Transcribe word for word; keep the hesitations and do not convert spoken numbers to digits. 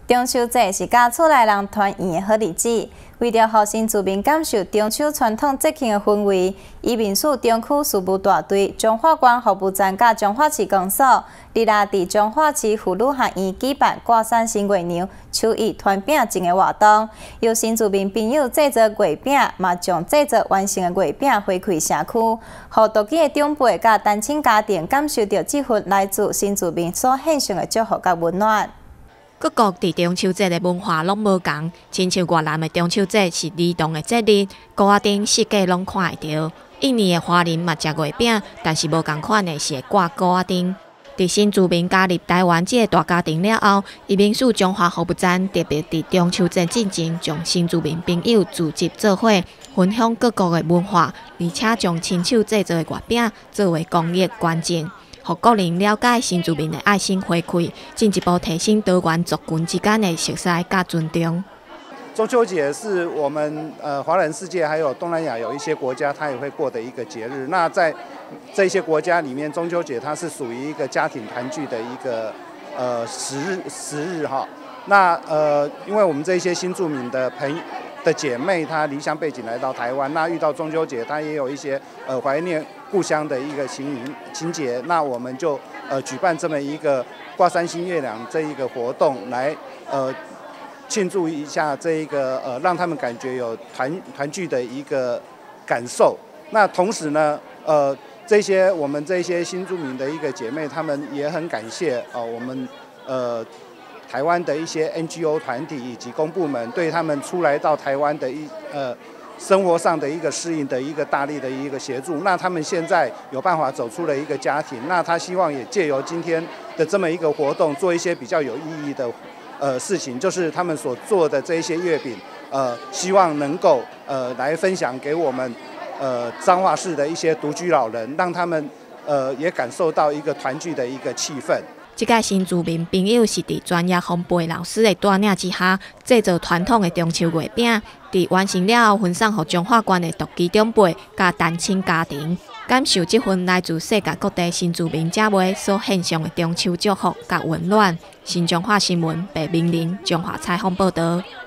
中秋节是甲厝内人团圆的好日子，为了让新住民感受中秋传统节庆的氛围，移民署中区事务大队、彰化县服务站甲彰化市公所，日来伫彰化市妇女学院举办挂山新月娘、手艺团饼节的活动，由新住民朋友制作月饼，嘛将制作完成的月饼回馈社区，让独居的长辈甲单亲家庭感受到这份来自新住民所献上的祝福甲温暖。 各国伫中秋节的文化拢无共，亲像越南的中秋节是儿童的节日，高仔灯四界拢看会到。印尼的华人嘛食月饼，但是无共款的是会挂高仔灯。伫新住民加入台湾这个大家庭了后，移民署中华服务站特别伫中秋节进前，将新住民朋友聚集做伙，分享各国的文化，而且将亲手制作的月饼作为公益捐赠。互国人了解新住民的爱心回馈，进一步提升多元族群之间的熟悉甲尊重。 中秋节是我们呃华人世界还有东南亚有一些国家它也会过的一个节日。那在这些国家里面，中秋节它是属于一个家庭团聚的一个呃时日时日哈。那呃因为我们这些新住民的朋友的姐妹，她离乡背景来到台湾，那遇到中秋节，她也有一些呃怀念故乡的一个情情节。那我们就呃举办这么一个挂山新月亮这一个活动，来呃庆祝一下这一个呃让他们感觉有团团聚的一个感受。那同时呢，呃这些我们这些新住民的一个姐妹，她们也很感谢呃我们呃。台湾的一些 N G O 团体以及公部门对他们出来到台湾的一呃生活上的一个适应的一个大力的一个协助，那他们现在有办法走出了一个家庭，那他希望也借由今天的这么一个活动，做一些比较有意义的呃事情，就是他们所做的这一些月饼，呃，希望能够呃来分享给我们呃彰化市的一些独居老人，让他们呃也感受到一个团聚的一个气氛。 这届新住民朋友是伫专业烘焙老师的带领之下，制作传统的中秋月饼，伫完成了后分送给彰化县的独居长辈甲单亲家庭，感受这份来自世界各地新住民姐妹所献上的中秋祝福甲温暖。新彰化新闻白明玲、彰化采访报道。